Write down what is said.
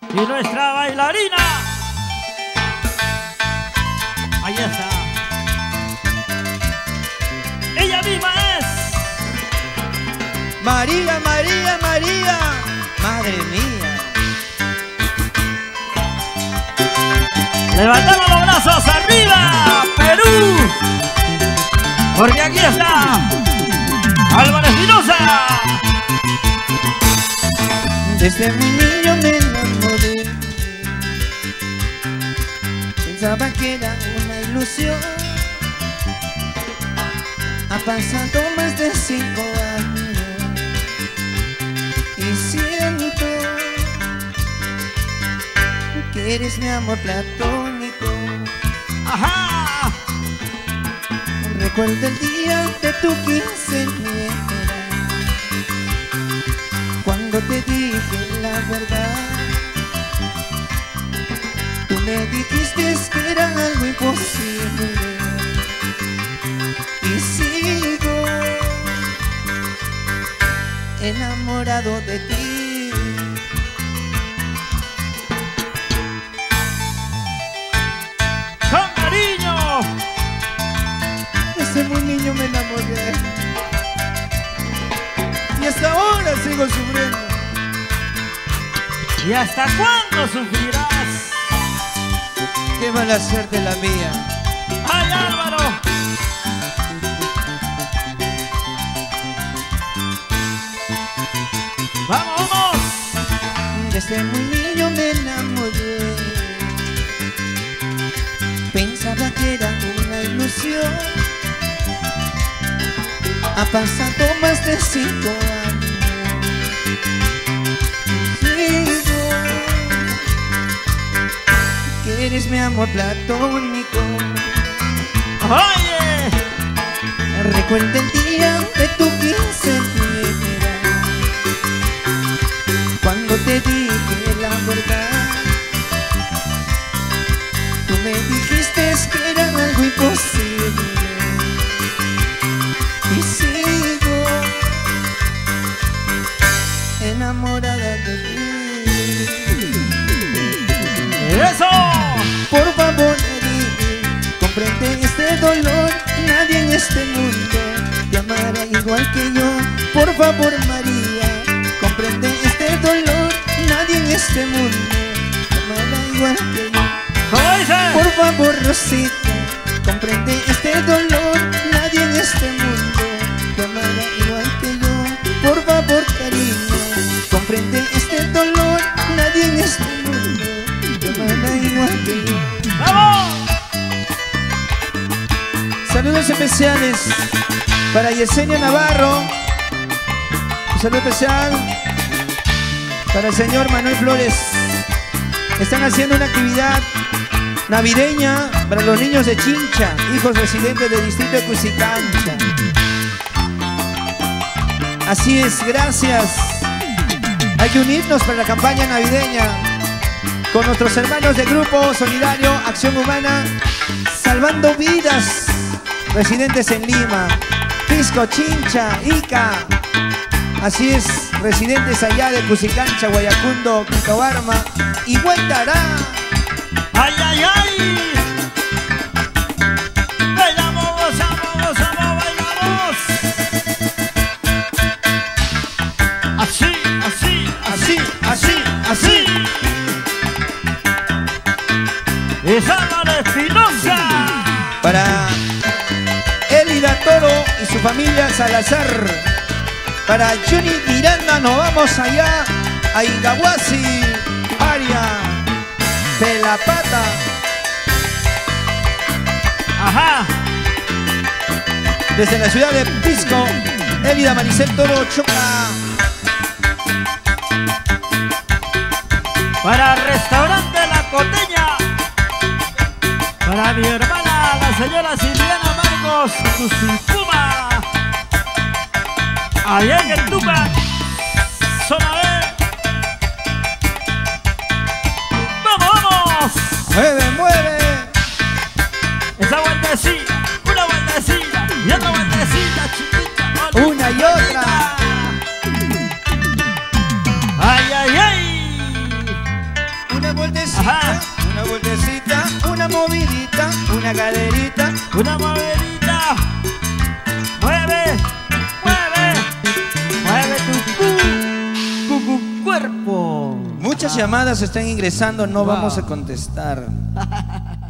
Y nuestra bailarina. Ahí está. Ella misma es María, María, María. Madre mía. Levantamos los brazos arriba, Perú. Porque aquí está Álvaro Espinosa. Desde mi niño me enamoré. Pensaba que era una ilusión. Ha pasado más de 5 años y siento que eres mi amor platónico. Ajá. Recuerdo el día de tu quinceañera, cuando te dije la verdad. Tú me dijiste que era algo imposible y sigo enamorado de ti. Con cariño. Desde muy niño me enamoré y hasta ahora sigo sufriendo. ¿Y hasta cuándo sufrirás? Qué mala suerte la mía. ¡Ay, Álvaro! ¡Vamos, vamos! Desde muy niño me enamoré. Pensaba que era una ilusión. Ha pasado más de 5 años. Sigo que eres mi amor platónico. ¡Oye! Recuerda el día de tu quinceañera, cuando te dije la verdad. Tú me dijiste que era algo imposible y sigo enamorada de ti. ¡Eso! Por favor, comprende este dolor. Nadie en este mundo te amará igual que yo. Por favor, María, comprende este dolor. Nadie en este mundo te amará igual que yo. ¿Cómo dice? Por favor, Rosita, comprende este dolor. Nadie en este mundo te amará igual que yo. Por favor, cariño, comprende este dolor. Nadie en este mundo te amará igual que yo. ¡Vamos! Saludos especiales para Yesenia Navarro. Un saludo especial para el señor Manuel Flores. Están haciendo una actividad navideña para los niños de Chincha, hijos residentes del distrito de Cusicancha. Así es, gracias. Hay que unirnos para la campaña navideña con nuestros hermanos del Grupo Solidario Acción Humana Salvando Vidas, residentes en Lima, Pisco, Chincha, Ica. Así es, residentes allá de Cusicancha, Guayacundo, Quintobarma y Huaytará. ¡Ay, ay, ay! ¡Bailamos, gozamos, gozamos, bailamos! Así, así, así, así, así. Es Álvaro Espinosa. Para Elida Toro y su familia Salazar. Para Johnny Miranda nos vamos allá a Ingahuasi, área de La Pata. Ajá. Desde la ciudad de Pisco, Elida Maricel Toro Choca. Para Restaurante La Coteña. Para mi hermana, la señora Silviana Marcos, Susipuma. Allá en el Tuca, zona B. ¡Vamos, vamos! ¡Mueve, mueve! Esa vueltecita, una vueltecita y otra vueltecita, chiquita. Una y otra. ¡Ay, ay, ay! caderita, una caderita. Una movedita. Mueve, mueve, mueve tu cuerpo. Muchas llamadas están ingresando, no Wow. vamos a contestar.